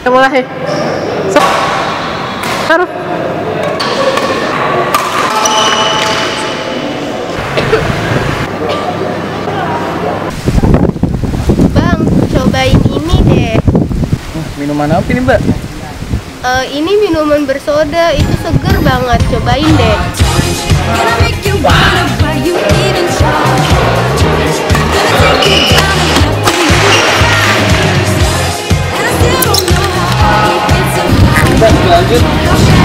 Mulai. Taruh. Bang, cobain ini deh. Minuman apa ini, Mbak? Ini minuman bersoda, itu seger banget. Cobain deh. Mbak, lanjut.